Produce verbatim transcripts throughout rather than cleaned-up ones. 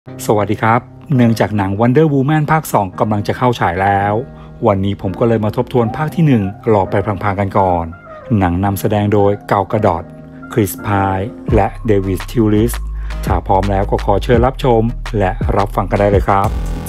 สวัสดีครับเนื่องจากหนัง Wonder Woman ภาคสองกำลังจะเข้าฉายแล้ววันนี้ผมก็เลยมาทบทวนภาคที่หนึ่งรอไปพลางๆกันก่อนหนังนำแสดงโดยเกากาดอตคริสพายและเดวิดทิวลิสถ้าพร้อมแล้วก็ขอเชิญรับชมและรับฟังกันได้เลยครับ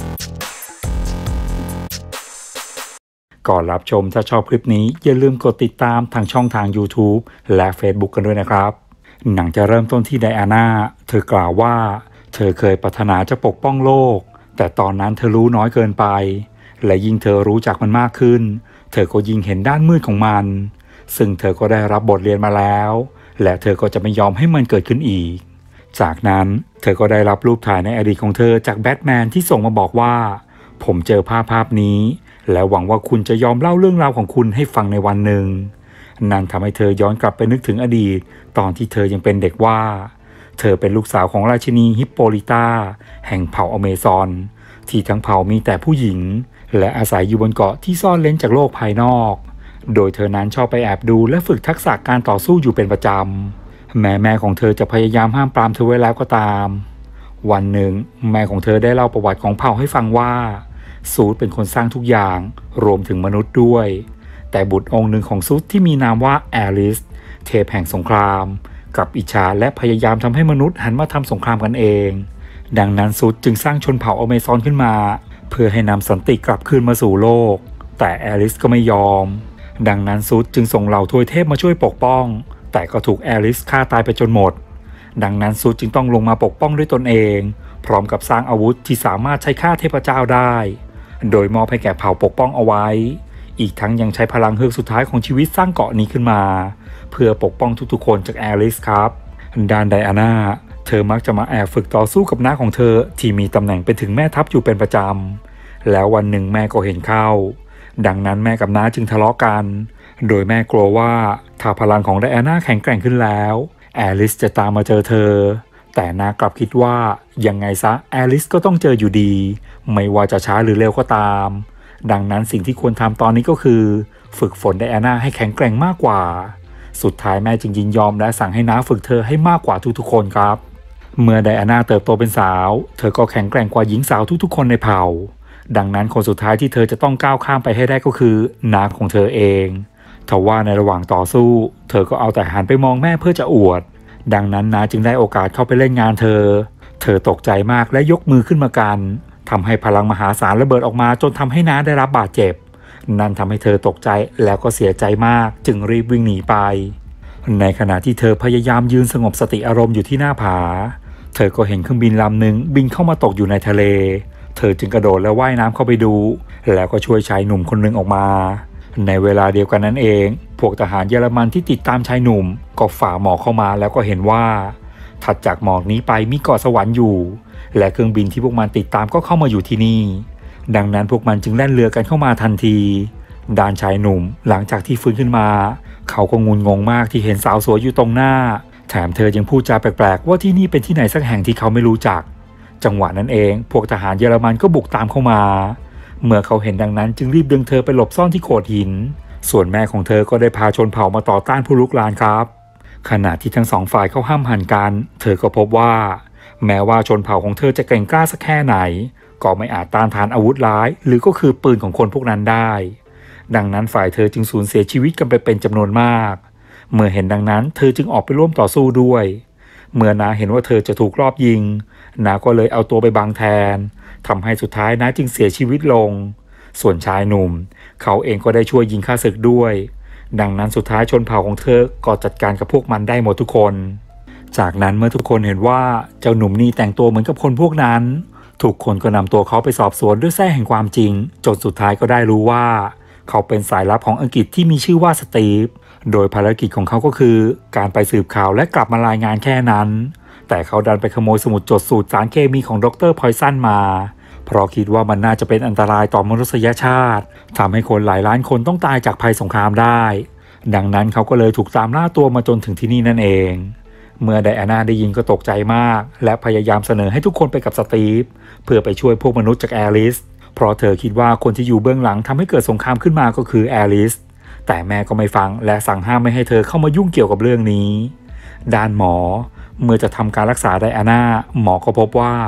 ก่อนรับชมถ้าชอบคลิปนี้อย่าลืมกดติดตามทางช่องทาง YouTube และ Facebook กันด้วยนะครับหนังจะเริ่มต้นที่ไดอาน่าเธอกล่าวว่าเธอเคยปรารถนาจะปกป้องโลกแต่ตอนนั้นเธอรู้น้อยเกินไปและยิ่งเธอรู้จักมันมากขึ้นเธอก็ยิ่งเห็นด้านมืดของมันซึ่งเธอก็ได้รับบทเรียนมาแล้วและเธอก็จะไม่ยอมให้มันเกิดขึ้นอีกจากนั้นเธอก็ได้รับรูปถ่ายในอดีตของเธอจากแบทแมนที่ส่งมาบอกว่าผมเจอภาพภาพนี้และหวังว่าคุณจะยอมเล่าเรื่องราวของคุณให้ฟังในวันหนึ่งนั่นทำให้เธอย้อนกลับไปนึกถึงอดีตตอนที่เธอยังเป็นเด็กว่าเธอเป็นลูกสาวของราชินีฮิปโปลิตาแห่งเผ่าอเมซอนที่ทั้งเผ่ามีแต่ผู้หญิงและอาศัยอยู่บนเกาะที่ซ่อนเร้นจากโลกภายนอกโดยเธอนั้นชอบไปแอบดูและฝึกทักษะการต่อสู้อยู่เป็นประจำแม้แม่ของเธอจะพยายามห้ามปรามเธอไว้แล้วก็ตามวันหนึ่งแม่ของเธอได้เล่าประวัติของเผ่าให้ฟังว่าซูดเป็นคนสร้างทุกอย่างรวมถึงมนุษย์ด้วยแต่บุตรองค์หนึ่งของซูดที่มีนามว่าแอลิสเทพแห่งสงครามกับอิจฉาและพยายามทำให้มนุษย์หันมาทำสงครามกันเองดังนั้นซูดจึงสร้างชนเผ่าอเมซอนขึ้นมาเพื่อให้นำสันติกลับคืนมาสู่โลกแต่แอลิสก็ไม่ยอมดังนั้นซูดจึงส่งเหล่าทวยเทพมาช่วยปกป้องแต่ก็ถูกแอลิสฆ่าตายไปจนหมดดังนั้นซูดจึงต้องลงมาปกป้องด้วยตนเองพร้อมกับสร้างอาวุธที่สามารถใช้ฆ่าเทพเจ้าได้โดยมอบให้แก่เผ่าปกป้องเอาไว้อีกทั้งยังใช้พลังเฮือกสุดท้ายของชีวิตสร้างเกาะนี้ขึ้นมาเพื่อปกป้องทุกๆคนจากแอลิสครับด้านไดอาน่าเธอมักจะมาแอบฝึกต่อสู้กับน้าของเธอที่มีตำแหน่งเป็นถึงแม่ทัพอยู่เป็นประจำแล้ววันหนึ่งแม่ก็เห็นเข้าดังนั้นแม่กับน้าจึงทะเลาะกันโดยแม่กลัวว่าถ้าพลังของไดอาน่าแข็งแกร่งขึ้นแล้วแอลิสจะตามมาเจอเธอแต่น้ากลับคิดว่ายังไงซะแอลิสก็ต้องเจออยู่ดีไม่ว่าจะช้าหรือเร็วก็ตามดังนั้นสิ่งที่ควรทำตอนนี้ก็คือฝึกฝนไดอาน่าให้แข็งแกร่งมากกว่าสุดท้ายแม่จึงยินยอมและสั่งให้น้าฝึกเธอให้มากกว่าทุกๆคนครับเมื่อไดอาน่าเติบโตเป็นสาวเธอก็แข็งแกร่งกว่าหญิงสาวทุกๆคนในเผ่าดังนั้นคนสุดท้ายที่เธอจะต้องก้าวข้ามไปให้ได้ก็คือน้าของเธอเองทว่าในระหว่างต่อสู้เธอก็เอาแต่หันไปมองแม่เพื่อจะอวดดังนั้นน้าจึงได้โอกาสเข้าไปเล่นงานเธอเธอตกใจมากและยกมือขึ้นมากันทำให้พลังมหาศาลระเบิดออกมาจนทำให้น้าได้รับบาดเจ็บนั่นทำให้เธอตกใจแล้วก็เสียใจมากจึงรีบวิ่งหนีไปในขณะที่เธอพยายามยืนสงบสติอารมณ์อยู่ที่หน้าผาเธอก็เห็นเครื่องบินลำหนึ่งบินเข้ามาตกอยู่ในทะเลเธอจึงกระโดดและว่ายน้ำเข้าไปดูแล้วก็ช่วยชายหนุ่มคนหนึ่งออกมาในเวลาเดียวกันนั้นเองพวกทหารเยอรมันที่ติดตามชายหนุ่มก็ฝ่าหมอกเข้ามาแล้วก็เห็นว่าถัดจากหมอกนี้ไปมีเกาะสวรรค์อยู่และเครื่องบินที่พวกมันติดตามก็เข้ามาอยู่ที่นี่ดังนั้นพวกมันจึงแล่นเรือกันเข้ามาทันทีด้านชายหนุ่มหลังจากที่ฟื้นขึ้นมาเขาก็งุนงงมากที่เห็นสาวสวยอยู่ตรงหน้าแถมเธอยังพูดจาแปลกๆว่าที่นี่เป็นที่ไหนสักแห่งที่เขาไม่รู้จักจังหวะนั้นเองพวกทหารเยอรมันก็บุกตามเข้ามาเมื่อเขาเห็นดังนั้นจึงรีบดึงเธอไปหลบซ่อนที่โขดหินส่วนแม่ของเธอก็ได้พาชนเผ่ามาต่อต้านผู้ลุกรานครับขณะที่ทั้งสองฝ่ายเข้าห้ามหันกันเธอก็พบว่าแม้ว่าชนเผ่าของเธอจะเก่งกล้าสักแค่ไหนก็ไม่อาจต้านทานอาวุธร้ายหรือก็คือปืนของคนพวกนั้นได้ดังนั้นฝ่ายเธอจึงสูญเสียชีวิตกันไปเป็นจำนวนมากเมื่อเห็นดังนั้นเธอจึงออกไปร่วมต่อสู้ด้วยเมื่อน้าเห็นว่าเธอจะถูกรอบยิงน้าก็เลยเอาตัวไปบังแทนทำให้สุดท้ายน้าจึงเสียชีวิตลงส่วนชายหนุ่มเขาเองก็ได้ช่วยยิงข้าศึกด้วยดังนั้นสุดท้ายชนเผ่าของเธอก็จัดการกับพวกมันได้หมดทุกคนจากนั้นเมื่อทุกคนเห็นว่าเจ้าหนุ่มนี่แต่งตัวเหมือนกับคนพวกนั้นทุกคนก็นำตัวเขาไปสอบสวนด้วยแส้แห่งความจริงจนสุดท้ายก็ได้รู้ว่าเขาเป็นสายลับของอังกฤษที่มีชื่อว่าสตีฟโดยภารกิจของเขาก็คือการไปสืบข่าวและกลับมารายงานแค่นั้นแต่เขาดันไปขโมยสมุดจดสูตรสารเคมีของดร.พอยซันมาเพราะคิดว่ามันน่าจะเป็นอันตรายต่อมนุษยชาติทำให้คนหลายล้านคนต้องตายจากภัยสงครามได้ดังนั้นเขาก็เลยถูกตามล่าตัวมาจนถึงที่นี่นั่นเองเมื่อไดอาน่าได้ยินก็ตกใจมากและพยายามเสนอให้ทุกคนไปกับสตีฟเพื่อไปช่วยพวกมนุษย์จากแอลิสเพราะเธอคิดว่าคนที่อยู่เบื้องหลังทำให้เกิดสงครามขึ้นมาก็คือแอลิสแต่แม่ก็ไม่ฟังและสั่งห้ามไม่ให้เธอเข้ามายุ่งเกี่ยวกับเรื่องนี้ด้านหมอเมื่อจะทำการรักษาไดอาน่าหมอก็พบว่าแผ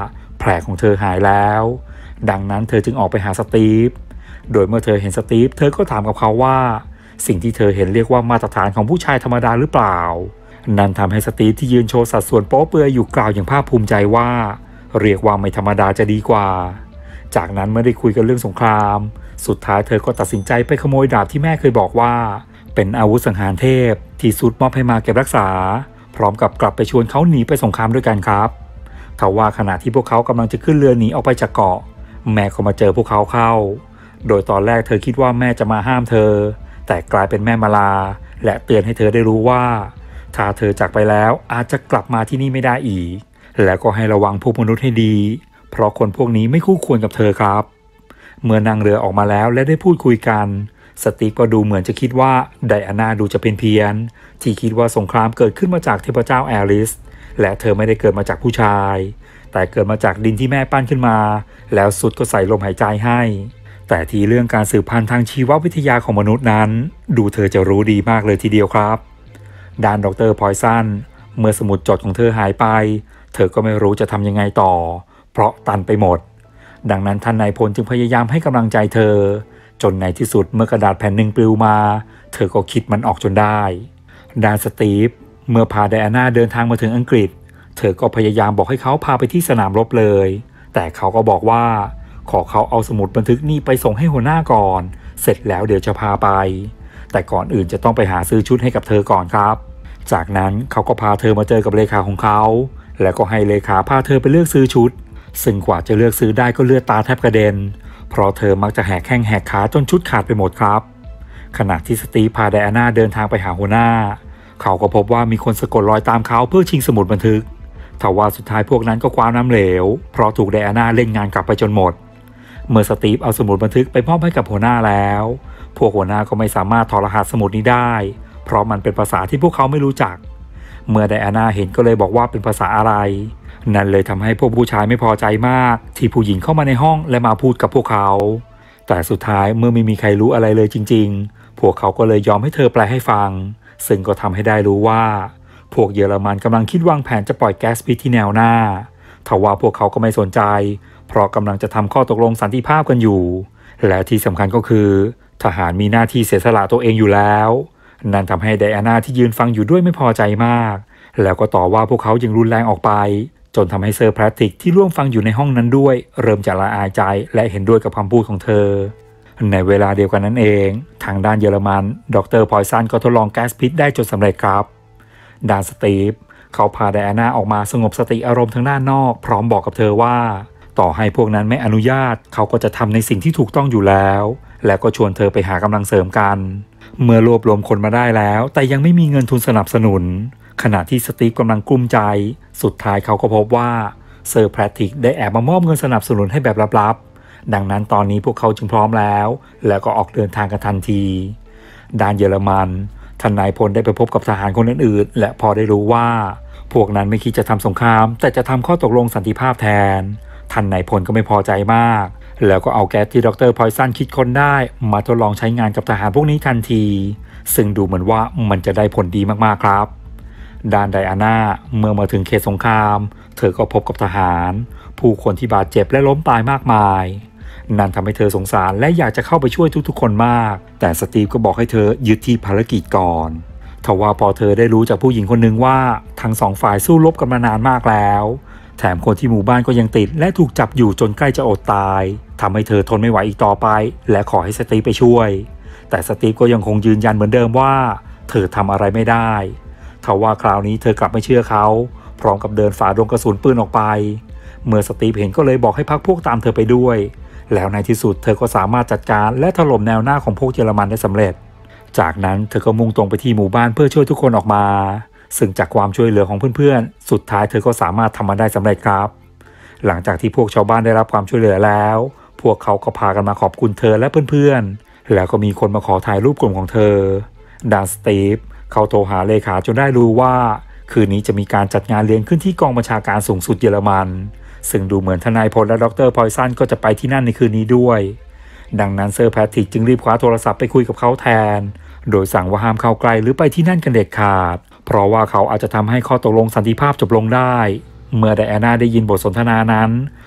ผลของเธอหายแล้วดังนั้นเธอจึงออกไปหาสตีฟโดยเมื่อเธอเห็นสตีฟเธอก็ถามกับเขาว่าสิ่งที่เธอเห็นเรียกว่ามาตรฐานของผู้ชายธรรมดาหรือเปล่านั่นทำให้สตีฟที่ยืนโชว์สัดส่วนโป๊เปลือยอยู่กล่าวอย่างภาคภูมิใจว่าเรียกว่าไม่ธรรมดาจะดีกว่าจากนั้นเมื่อได้คุยกันเรื่องสงครามสุดท้ายเธอก็ตัดสินใจไปขโมยดาบที่แม่เคยบอกว่าเป็นอาวุธสังหารเทพที่ซุดมอบให้มาเก็บรักษาพร้อมกับกลับไปชวนเขาหนีไปสงครามด้วยกันครับทว่าขณะที่พวกเขากำลังจะขึ้นเรือหนีออกไปจากเกาะแม่ก็มาเจอพวกเขาเข้าโดยตอนแรกเธอคิดว่าแม่จะมาห้ามเธอแต่กลายเป็นแม่มาลาและเตือนให้เธอได้รู้ว่าถ้าเธอจากไปแล้วอาจจะกลับมาที่นี่ไม่ได้อีกและก็ให้ระวังพวกมนุษย์ให้ดีเพราะคนพวกนี้ไม่คู่ควรกับเธอครับเมื่อนั่งเรือออกมาแล้วและได้พูดคุยกันสตีฟก็ดูเหมือนจะคิดว่าไดอาน่าดูจะเป็นเพี้ยนที่คิดว่าสงครามเกิดขึ้นมาจากเทพเจ้าแอริสและเธอไม่ได้เกิดมาจากผู้ชายแต่เกิดมาจากดินที่แม่ปั้นขึ้นมาแล้วสุดก็ใส่ลมหายใจให้แต่ทีเรื่องการสืบพันธุ์ทางชีววิทยาของมนุษย์นั้นดูเธอจะรู้ดีมากเลยทีเดียวครับด้านดร.พอยซันเมื่อสมุดจดของเธอหายไปเธอก็ไม่รู้จะทำยังไงต่อเพราะตันไปหมดดังนั้นท่านนายพลจึงพยายามให้กำลังใจเธอจนในที่สุดเมื่อกระดาษแผ่นหนึ่งปลิวมาเธอก็คิดมันออกจนได้ด้านสตีฟเมื่อพาไดอาน่าเดินทางมาถึงอังกฤษเธอก็พยายามบอกให้เขาพาไปที่สนามรบเลยแต่เขาก็บอกว่าขอเขาเอาสมุดบันทึกนี่ไปส่งให้หัวหน้าก่อนเสร็จแล้วเดี๋ยวจะพาไปแต่ก่อนอื่นจะต้องไปหาซื้อชุดให้กับเธอก่อนครับจากนั้นเขาก็พาเธอมาเจอกับเลขาของเขาแล้วก็ให้เลขาพาเธอไปเลือกซื้อชุดซึ่งกว่าจะเลือกซื้อได้ก็เลือดตาแทบกระเด็นเพราะเธอมักจะแหกแข้งแหกขาจนชุดขาดไปหมดครับขณะที่สตีฟพาไดอาน่าเดินทางไปหาหัวหน้าเขาก็พบว่ามีคนสะกดรอยตามเขาเพื่อชิงสมุดบันทึกทว่าสุดท้ายพวกนั้นก็คว้าน้ำเหลวเพราะถูกไดอาน่าเล่นงานกลับไปจนหมดเมื่อสตีฟเอาสมุดบันทึกไปมอบให้กับหัวหน้าแล้วพวกหัวหน้าก็ไม่สามารถถอดรหัสสมุดนี้ได้เพราะมันเป็นภาษาที่พวกเขาไม่รู้จักเมื่อไดอาน่าเห็นก็เลยบอกว่าเป็นภาษาอะไรนั่นเลยทำให้พวกผู้ชายไม่พอใจมากที่ผู้หญิงเข้ามาในห้องและมาพูดกับพวกเขาแต่สุดท้ายเมื่อไม่มีใครรู้อะไรเลยจริงๆพวกเขาก็เลยยอมให้เธอแปลให้ฟังซึ่งก็ทำให้ได้รู้ว่าพวกเยอรมันกำลังคิดวางแผนจะปล่อยแก๊สพิษที่แนวหน้าทว่าพวกเขาก็ไม่สนใจเพราะกำลังจะทำข้อตกลงสันติภาพกันอยู่และที่สำคัญก็คือทหารมีหน้าที่เสียสละตัวเองอยู่แล้วนั่นทำให้ไดอาน่าที่ยืนฟังอยู่ด้วยไม่พอใจมากแล้วก็ต่อว่าพวกเขายังรุนแรงออกไปจนทำให้เซอร์แพทริกที่ร่วมฟังอยู่ในห้องนั้นด้วยเริ่มจะละอายใจและเห็นด้วยกับคำพูดของเธอในเวลาเดียวกันนั้นเองทางด้านเยอรมันดร.พอยซันก็ทดลองแก๊สพิษได้จนสำเร็จครับด้านสตีฟเขาพาไดอาน่าออกมาสงบสติอารมณ์ทางด้านนอกพร้อมบอกกับเธอว่าต่อให้พวกนั้นไม่อนุญาตเขาก็จะทำในสิ่งที่ถูกต้องอยู่แล้วและก็ชวนเธอไปหากำลังเสริมกันเมื่อรวบรวมคนมาได้แล้วแต่ยังไม่มีเงินทุนสนับสนุนขณะที่สตีฟกำลังกลุ้มใจสุดท้ายเขาก็พบว่าเซอร์แพทริกได้แอบมามอบเงินสนับสนุนให้แบบลับๆดังนั้นตอนนี้พวกเขาจึงพร้อมแล้วแล้วก็ออกเดินทางกันทันทีด้านเยอรมันท่านนายพลได้ไปพบกับทหารคนอื่นๆและพอได้รู้ว่าพวกนั้นไม่คิดจะทำสงครามแต่จะทำข้อตกลงสันติภาพแทนท่านนายพลก็ไม่พอใจมากแล้วก็เอาแก๊สที่ดร.พอยซันคิดค้นได้มาทดลองใช้งานกับทหารพวกนี้ทันทีซึ่งดูเหมือนว่ามันจะได้ผลดีมากๆครับด้านไดอาน่าเมื่อมาถึงเขตสงครามเธอก็พบกับทหารผู้คนที่บาดเจ็บและล้มตายมากมายนั่นทำให้เธอสงสารและอยากจะเข้าไปช่วยทุกๆคนมากแต่สตีฟก็บอกให้เธอยึดที่ภารกิจก่อนทว่าพอเธอได้รู้จากผู้หญิงคนหนึ่งว่าทั้งสองฝ่ายสู้รบกันมานานมากแล้วแถมคนที่หมู่บ้านก็ยังติดและถูกจับอยู่จนใกล้จะอดตายทำให้เธอทนไม่ไหวอีกต่อไปและขอให้สตีฟไปช่วยแต่สตีฟก็ยังคงยืนยันเหมือนเดิมว่าเธอทำอะไรไม่ได้ทว่าคราวนี้เธอกลับไม่เชื่อเขาพร้อมกับเดินฝ่าดงกระสุนปืนออกไปเมื่อสตีฟเห็นก็เลยบอกให้พักพวกตามเธอไปด้วยแล้วในที่สุดเธอก็สามารถจัดการและถล่มแนวหน้าของพวกเยอรมันได้สำเร็จจากนั้นเธอก็มุ่งตรงไปที่หมู่บ้านเพื่อช่วยทุกคนออกมาซึ่งจากความช่วยเหลือของเพื่อนๆสุดท้ายเธอก็สามารถทำมันได้สำเร็จครับหลังจากที่พวกชาวบ้านได้รับความช่วยเหลือแล้วพวกเขาก็พากันมาขอบคุณเธอและเพื่อนๆแล้วก็มีคนมาขอถ่ายรูปกลุ่มของเธอด้านสตีฟเขาโทรหาเลขาจนได้รู้ว่าคืนนี้จะมีการจัดงานเลี้ยงขึ้นที่กองบัญชาการสูงสุดเยอรมันซึ่งดูเหมือนทนายพลและดร.พอยซันก็จะไปที่นั่นในคืนนี้ด้วยดังนั้นเซอร์แพทริกจึงรีบคว้าโทรศัพท์ไปคุยกับเขาแทนโดยสั่งว่าห้ามเข้าใกล้หรือไปที่นั่นกันเด็ดขาดเพราะว่าเขาอาจจะทำให้ข้อตกลงสันติภาพจบลงได้เมื่อไดอาน่าได้ยินบทสนทนานั้น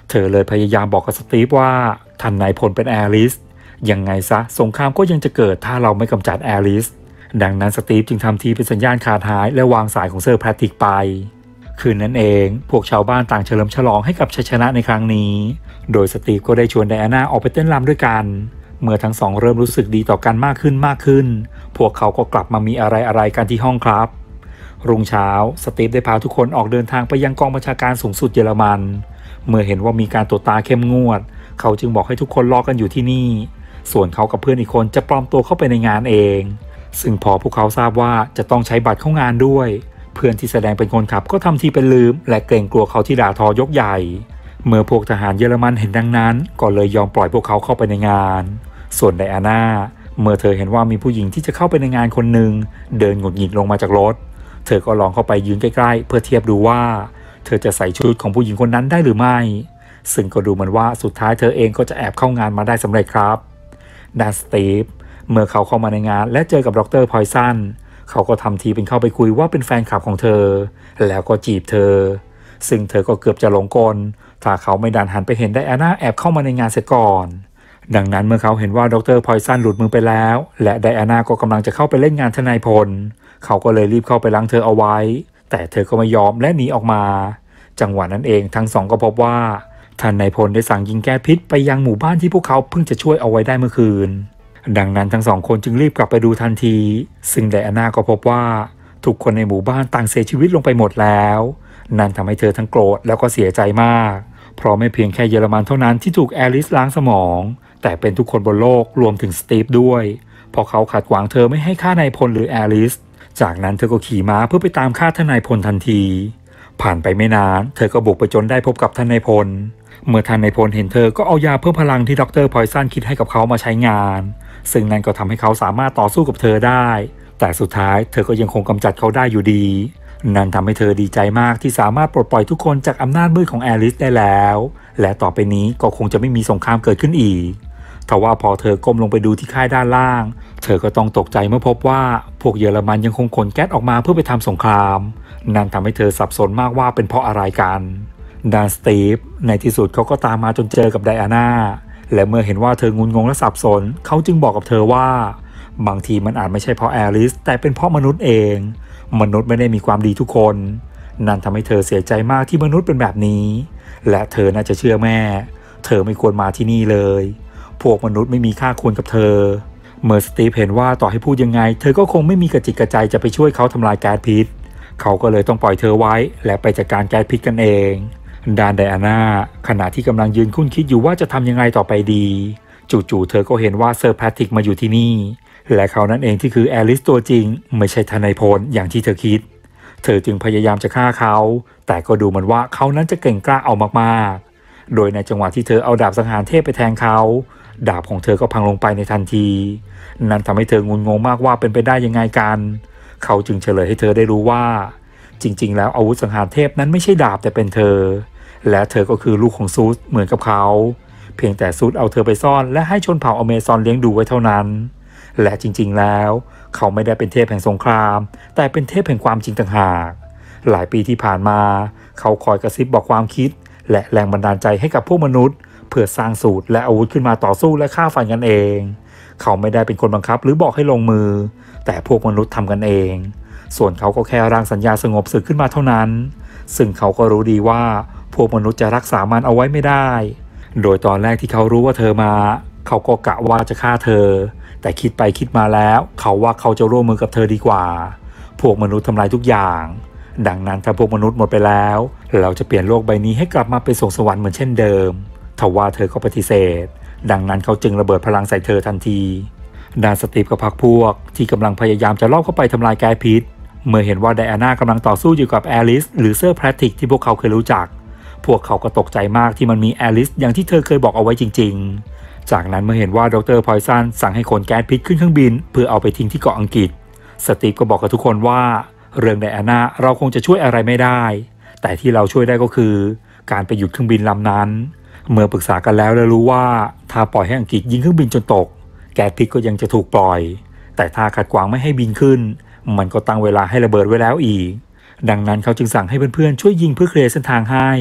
เธอเลยพยายามบอกกับสตีฟว่าท่านนายพลเป็นแอลิสยังไงซะสงครามก็ยังจะเกิดถ้าเราไม่กำจัดแอลิสดังนั้นสตีฟจึงทำทีเป็นสัญญาณขาดหายและวางสายของเซอร์แพทริกไปคืนนั้นเองพวกชาวบ้านต่างเฉลิมฉลองให้กับชัยชนะในครั้งนี้โดยสตีฟก็ได้ชวนไดอาน่าออกไปเต้นรำด้วยกันเมื่อทั้งสองเริ่มรู้สึกดีต่อกันมากขึ้นมากขึ้นพวกเขาก็กลับมามีอะไรอะไรกันที่ห้องครับรุ่งเช้าสตีฟได้พาทุกคนออกเดินทางไปยังกองบัญชาการสูงสุดเยอรมันเมื่อเห็นว่ามีการตรวจตาเข้มงวดเขาจึงบอกให้ทุกคนรอกันอยู่ที่นี่ส่วนเขากับเพื่อนอีกคนจะปลอมตัวเข้าไปในงานเองซึ่งพอพวกเขาทราบว่าจะต้องใช้บัตรเข้างานด้วยเพื่อนที่แสดงเป็นคนขับก็ทำทีเป็นลืมและเกรงกลัวเขาที่ด่าทอยกใหญ่เมื่อพวกทหารเยอรมันเห็นดังนั้นก็เลยยอมปล่อยพวกเขาเข้าไปในงานส่วนไดอาน่าเมื่อเธอเห็นว่ามีผู้หญิงที่จะเข้าไปในงานคนหนึ่งเดินหงุดหงิดลงมาจากรถเธอก็ลองเข้าไปยืนใกล้ๆเพื่อเทียบดูว่าเธอจะใส่ชุดของผู้หญิงคนนั้นได้หรือไม่ซึ่งก็ดูเหมือนว่าสุดท้ายเธอเองก็จะแอบเข้างานมาได้สำเร็จครับด้านสตีฟเมื่อเขาเข้ามาในงานและเจอกับดร.พอยซันเขาก็ทำทีเป็นเข้าไปคุยว่าเป็นแฟนคลับของเธอแล้วก็จีบเธอซึ่งเธอก็เกือบจะหลงกลถ้าเขาไม่ดันหันไปเห็นไดอาน่าแอบเข้ามาในงานเสียก่อนดังนั้นเมื่อเขาเห็นว่าดร.พอยซันหลุดมือไปแล้วและไดอาน่าก็กำลังจะเข้าไปเล่นงานทนายพลเขาก็เลยรีบเข้าไปล้างเธอเอาไว้แต่เธอก็ไม่ยอมและหนีออกมาจังหวะนั้นเองทั้งสองก็พบว่าท่านนายพลได้สั่งยิงแก๊สพิษไปยังหมู่บ้านที่พวกเขาเพิ่งจะช่วยเอาไว้ได้เมื่อคืนดังนั้นทั้งสองคนจึงรีบกลับไปดูทันทีซึ่งไดอาน่าก็พบว่าทุกคนในหมู่บ้านต่างเสียชีวิตลงไปหมดแล้วนั่นทำให้เธอทั้งโกรธแล้วก็เสียใจมากเพราะไม่เพียงแค่เยอรมันเท่านั้นที่ถูกแอลิสล้างสมองแต่เป็นทุกคนบนโลกรวมถึงสตีฟด้วยเพราะเขาขัดขวางเธอไม่ให้ฆ่านายพลหรือแอลิสจากนั้นเธอก็ขี่ม้าเพื่อไปตามฆ่าท่านนายพลทันทีผ่านไปไม่นานเธอก็บุกไปจนได้พบกับท่านนายพลเมื่อท่านนายพลเห็นเธอก็เอายาเพิ่มพลังที่ดร.พอยซันคิดให้กับเขามาใช้งานซึ่งนั่นก็ทำให้เขาสามารถต่อสู้กับเธอได้แต่สุดท้ายเธอก็ยังคงกำจัดเขาได้อยู่ดีนั่นทำให้เธอดีใจมากที่สามารถปลดปล่อยทุกคนจากอำนาจมืดของแอลิสได้แล้วและต่อไปนี้ก็คงจะไม่มีสงครามเกิดขึ้นอีกทว่าพอเธอก้มลงไปดูที่ค่ายด้านล่างเธอก็ต้องตกใจเมื่อพบว่าพวกเยอรมันยังคงขนแก๊สออกมาเพื่อไปทำสงครามนั่นทำให้เธอสับสนมากว่าเป็นเพราะอะไรกันด้านสตีฟในที่สุดเขาก็ตามมาจนเจอกับไดอาน่าและเมื่อเห็นว่าเธองุนงงและสับสนเขาจึงบอกกับเธอว่าบางทีมันอาจไม่ใช่เพราะแอลิสแต่เป็นเพราะมนุษย์เองมนุษย์ไม่ได้มีความดีทุกคนนั่นทำให้เธอเสียใจมากที่มนุษย์เป็นแบบนี้และเธอน่าจะเชื่อแม่เธอไม่ควรมาที่นี่เลยพวกมนุษย์ไม่มีค่าควรกับเธอเมื่อสตีฟเห็นว่าต่อให้พูดยังไงเธอก็คงไม่มีกระจิตกระใจจะไปช่วยเขาทำลายแก๊สพิษเขาก็เลยต้องปล่อยเธอไว้และไปจัดการแก๊สพิษกันเองด้านไดอาน่าขณะที่กำลังยืนคุ้นคิดอยู่ว่าจะทำยังไงต่อไปดีจู่ๆเธอก็เห็นว่าเซอร์แพทริกมาอยู่ที่นี่และเขานั่นเองที่คือแอลิสตัวจริงไม่ใช่ทนายพลอย่างที่เธอคิดเธอจึงพยายามจะฆ่าเขาแต่ก็ดูเหมือนว่าเขานั้นจะเก่งกล้าเอามากๆโดยในจังหวะที่เธอเอาดาบสังหารเทพไปแทงเขาดาบของเธอก็พังลงไปในทันทีนั่นทำให้เธองุนงงมากว่าเป็นไปได้ยังไงกันเขาจึงเฉลยให้เธอได้รู้ว่าจริงๆแล้วอาวุธสังหารเทพนั้นไม่ใช่ดาบแต่เป็นเธอและเธอก็คือลูกของซูสเหมือนกับเขาเพียงแต่ซูสเอาเธอไปซ่อนและให้ชนเผ่าอเมซอนเลี้ยงดูไว้เท่านั้นและจริงๆแล้วเขาไม่ได้เป็นเทพแห่งสงครามแต่เป็นเทพแห่งความจริงต่างหากหลายปีที่ผ่านมาเขาคอยกระซิบบอกความคิดและแรงบันดาลใจให้กับพวกมนุษย์เพื่อสร้างสูตรและอาวุธขึ้นมาต่อสู้และฆ่าฟันกันเองเขาไม่ได้เป็นคนบังคับหรือบอกให้ลงมือแต่พวกมนุษย์ทำกันเองส่วนเขาก็แค่ร่างสัญญาสงบศึกขึ้นมาเท่านั้นซึ่งเขาก็รู้ดีว่าพวกมนุษย์จะรักษามันเอาไว้ไม่ได้โดยตอนแรกที่เขารู้ว่าเธอมาเขาก็กะว่าจะฆ่าเธอแต่คิดไปคิดมาแล้วเขาว่าเขาจะร่วมมือกับเธอดีกว่าพวกมนุษย์ทำลายทุกอย่างดังนั้นถ้าพวกมนุษย์หมดไปแล้วเราจะเปลี่ยนโลกใบนี้ให้กลับมาเป็นสวงสวรรค์เหมือนเช่นเดิมทว่าเธอก็ปฏิเสธดังนั้นเขาจึงระเบิดพลังใส่เธอทันทีด้านสตีฟกับพรรคพวกที่กำลังพยายามจะลอบเข้าไปทำลายแก๊สพิษเมื่อเห็นว่าไดอาน่ากำลังต่อสู้อยู่กับแอลิสหรือเซอร์แพทริกที่พวกเขาเคยรู้จักพวกเขาก็ตกใจมากที่มันมีแอลิสอย่างที่เธอเคยบอกเอาไว้จริงๆจากนั้นเมื่อเห็นว่าดร.พอยซันสั่งให้ขนแก๊สพิษขึ้นเครื่องบินเพื่อเอาไปทิ้งที่เกาะอังกฤษสตีฟก็บอกกับทุกคนว่าเรื่องไดอาน่าเราคงจะช่วยอะไรไม่ได้แต่ที่เราช่วยได้ก็คือการไปหยุดเครื่องบินลำนั้นเมื่อปรึกษากันแล้วและรู้ว่าถ้าปล่อยให้อังกฤษยิงเครื่องบินจนตกแก๊สพิษก็ยังจะถูกปล่อยแต่ถ้าขัดขวางไม่ให้บินขึ้นมันก็ตั้งเวลาให้ระเบิดไว้แล้วอีกดังนั้นเขาจึงสั่งให้เพื่อนๆช่วยยิงเพื่อเคลียร์เส้นทางให้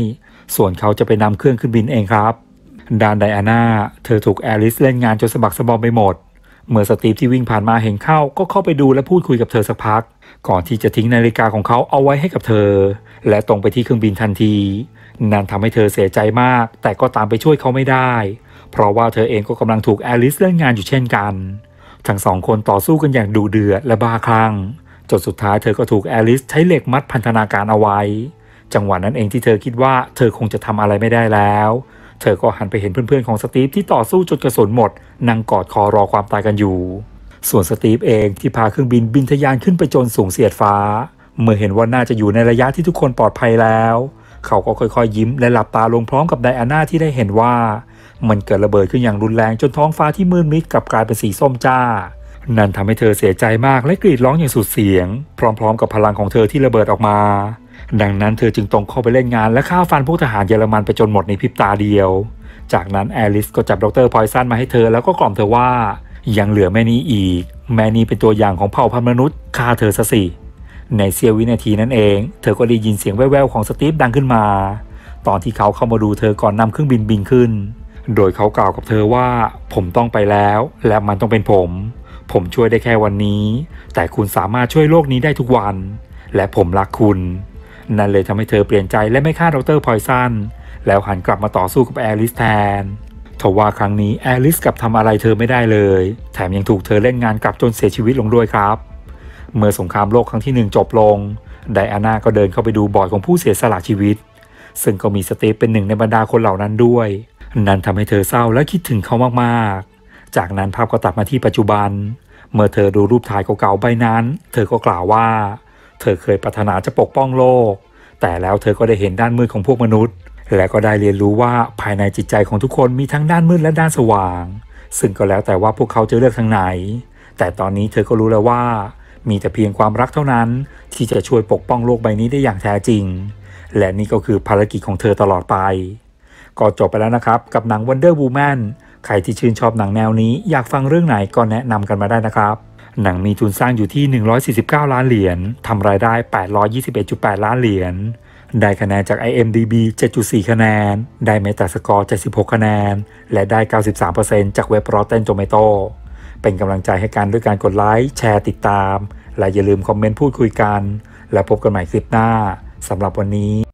ส่วนเขาจะไปนำเครื่องขึ้นบินเองครับด้านไดอาน่าเธอถูกแอลิสเล่นงานจนสะบักสะบอมไปหมดเมื่อสตีฟที่วิ่งผ่านมาเห็นเข้าก็เข้าไปดูและพูดคุยกับเธอสักพักก่อนที่จะทิ้งนาฬิกาของเขาเอาไว้ให้กับเธอและตรงไปที่เครื่องบินทันทีนั่นทำให้เธอเสียใจมากแต่ก็ตามไปช่วยเขาไม่ได้เพราะว่าเธอเองก็กำลังถูกแอลิสเล่นงานอยู่เช่นกันทั้งสองคนต่อสู้กันอย่างดุเดือดและบ้าคลั่งจนสุดท้ายเธอก็ถูกแอลิสใช้เหล็กมัดพันธนาการเอาไว้จังหวะนั้นเองที่เธอคิดว่าเธอคงจะทำอะไรไม่ได้แล้วเธอก็หันไปเห็นเพื่อนๆของสตีฟที่ต่อสู้จนกระสุนหมดนั่งกอดคอรอความตายกันอยู่ส่วนสตีฟเองที่พาเครื่องบินบินทะยานขึ้นไปจนสูงเสียดฟ้าเมื่อเห็นว่าน่าจะอยู่ในระยะที่ทุกคนปลอดภัยแล้วเขาก็ค่อยๆยิ้มและหลับตาลงพร้อมกับไดอาน่าที่ได้เห็นว่ามันเกิดระเบิดขึ้นอย่างรุนแรงจนท้องฟ้าที่มืดมิดกลับกลายเป็นสีส้มจ้านั่นทำให้เธอเสียใจมากและกรีดร้องอย่างสุดเสียงพร้อมๆกับพลังของเธอที่ระเบิดออกมาดังนั้นเธอจึงตรงเข้าไปเล่นงานและฆ่าฟันพวกทหารเยอรมันไปจนหมดในพริบตาเดียวจากนั้นแอลิสก็จับดร.พอยซันมาให้เธอแล้วก็กล่อมเธอว่ายังเหลือแม่นี้อีกแม่นี้เป็นตัวอย่างของเผ่าพันธุ์มนุษย์ฆ่าเธอซะสิในเสี้ยววินาทีนั้นเองเธอก็ได้ยินเสียงแว่วๆของสตีฟดังขึ้นมาตอนที่เขาเข้ามาดูเธอก่อนนำเครื่องบินบินขึ้นโดยเขากล่าวกับเธอว่าผมต้องไปแล้วและมันต้องเป็นผมผมช่วยได้แค่วันนี้แต่คุณสามารถช่วยโลกนี้ได้ทุกวันและผมรักคุณนั่นเลยทำให้เธอเปลี่ยนใจและไม่ฆ่าดร.พอยซันแล้วหันกลับมาต่อสู้กับแอลิสแทนทว่าครั้งนี้แอลิสกลับทำอะไรเธอไม่ได้เลยแถมยังถูกเธอเล่นงานกลับจนเสียชีวิตลงด้วยครับเมื่อสงครามโลกครั้งที่หนึ่งจบลงไดอาน่าก็เดินเข้าไปดูบอร์ดของผู้เสียสละชีวิตซึ่งก็มีสตีฟเป็นหนึ่งในบรรดาคนเหล่านั้นด้วยนั่นทำให้เธอเศร้าและคิดถึงเขามากๆจากนั้นภาพก็ตัดมาที่ปัจจุบันเมื่อเธอดูรูปถ่ายเก่าๆใบนั้นเธอก็กล่าวว่าเธอเคยปรารถนาจะปกป้องโลกแต่แล้วเธอก็ได้เห็นด้านมืดของพวกมนุษย์และก็ได้เรียนรู้ว่าภายในจิตใจของทุกคนมีทั้งด้านมืดและด้านสว่างซึ่งก็แล้วแต่ว่าพวกเขาจะเลือกทางไหนแต่ตอนนี้เธอก็รู้แล้วว่ามีแต่เพียงความรักเท่านั้นที่จะช่วยปกป้องโลกใบนี้ได้อย่างแท้จริงและนี่ก็คือภารกิจของเธอตลอดไปก็จบไปแล้วนะครับกับหนัง Wonder Woman ใครที่ชื่นชอบหนังแนวนี้อยากฟังเรื่องไหนก็แนะนำกันมาได้นะครับหนังมีทุนสร้างอยู่ที่หนึ่งร้อยสี่สิบเก้าล้านเหรียญทำรายได้แปดร้อยยี่สิบเอ็ดจุดแปดล้านเหรียญได้คะแนนจาก ไอ เอ็ม ดี บี เจ็ดจุดสี่ คะแนนได้ Metascore เจ็ดสิบหกคะแนนและได้ เก้าสิบสามเปอร์เซ็นต์ จากเว็บ Rotten Tomato เป็นกำลังใจให้กันด้วยการกดไลค์แชร์ติดตามและอย่าลืมคอมเมนต์พูดคุยกันและพบกันใหม่คลิปหน้าสำหรับวันนี้